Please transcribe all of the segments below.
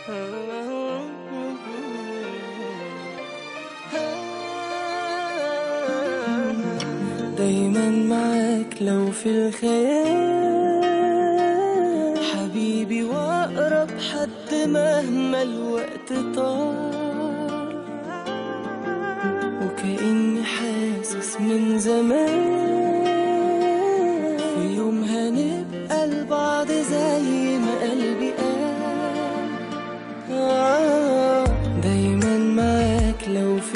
دايما معاك لو في الخيال حبيبي، واقرب حد مهما الوقت طال، وكأني حاسس من زمان في يوم هنبقى لبعض زي ما قلبي قال. دايما معاك لو في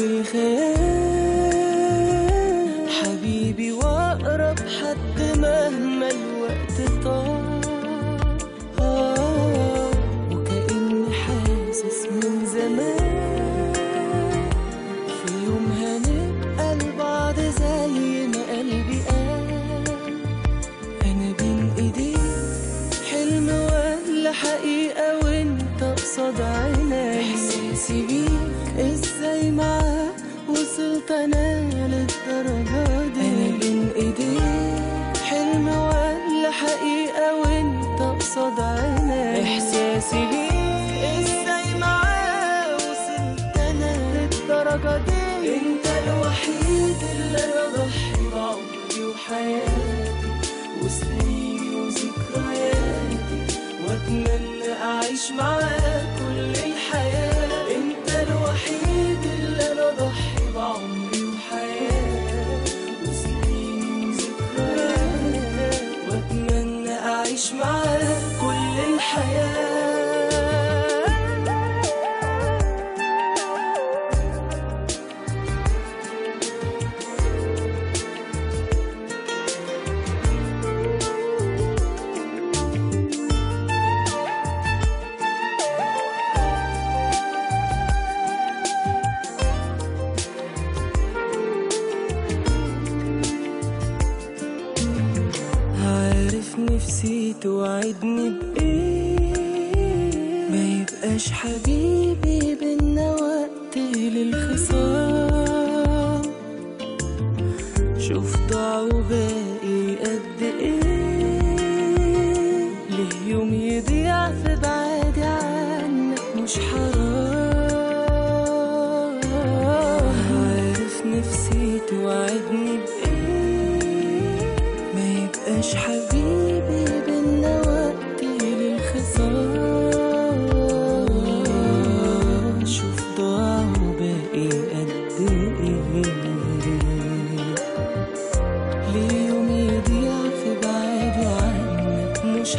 الخيال حبيبي، واقرب حد مهما الوقت طال، وكأني حاسس من زمان في يوم هنبقى لبعض زي ما قلبي قال. انا بين ايديك حلم ولا حقيقة وانت قصاد عيني، احساسي بيك ازاي معاك وصلت انا للدرجة دي. انا بين ايديك حلم ولا حقيقة وانت قصاد عيني، احساسي بيك ازاي معاك وصلت انا للدرجة دي. انت الوحيد اللي انا ضحي بعمري وحياتي وسنيني وذكرياتي، واتمنى اعيش معاك كل الحياة. انت الوحيد اللي انا ضحي بعمري وحياتي وسنيني وذكرياتي، واتمنى اعيش معاك كل الحياة. نفسي توعدني بإيه ما يبقاش حبيبي بينا وقت للخصام. شوف ضاع وباقي قد ايه، ليه يوم يضيع في بعادي عنك مش حرام. عارف نفسي توعدني بإيه ما يبقاش حبيبي بينا وقت للخصام. شوف ضاع وباقي قد ايه، ليه يوم يضيع في بعادي عنك مش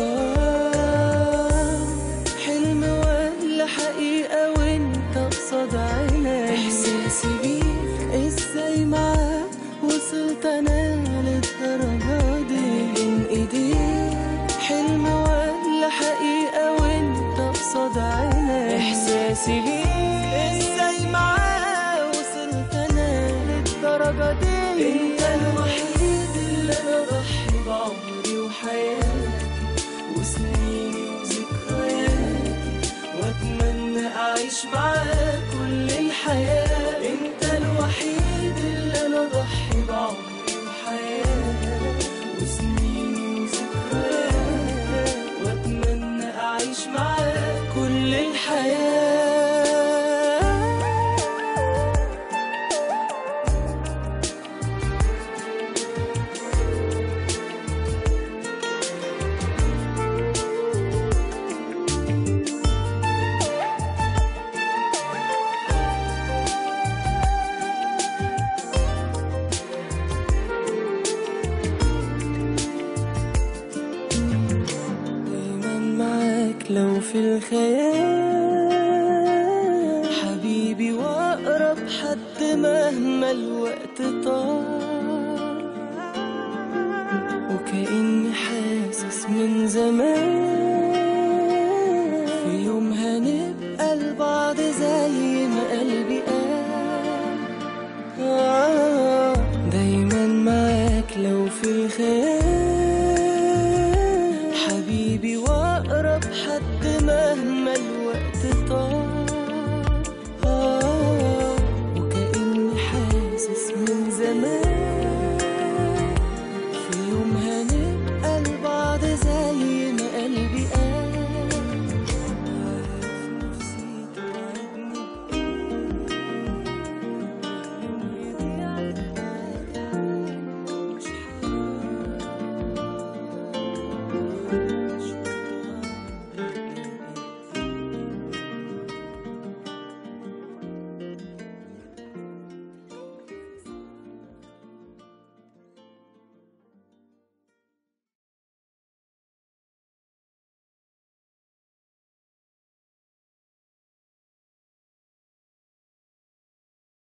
حرام. حلم ولا حقيقة وانت قصاد عيني، احساسي بيك ازاي معاك وصلت انا للدرجة دي. بين ايديك حلم ولا حقيقة وانت قصاد عيني، احساسي بيك ازاي معاك وصلت انا للدرجة دي. انت الوحيد اللي انا ضحي بعمري وحياتي وسنيني وذكرياتي، واتمنى اعيش معاك كل الحياة. انت الوحيد اللي انا ضحي بعمري وحياتي وسنيني وذكرياتي، واتمنى اعيش معاك كل الحياة. لو في الخيال حبيبي، واقرب حد مهما الوقت طال، وكأني حاسس من زمان في يوم هنبقى لبعض زي ما قلبي قال. دايما معاك لو في الخيال حبيبي، واقرب حد مهما الوقت طال.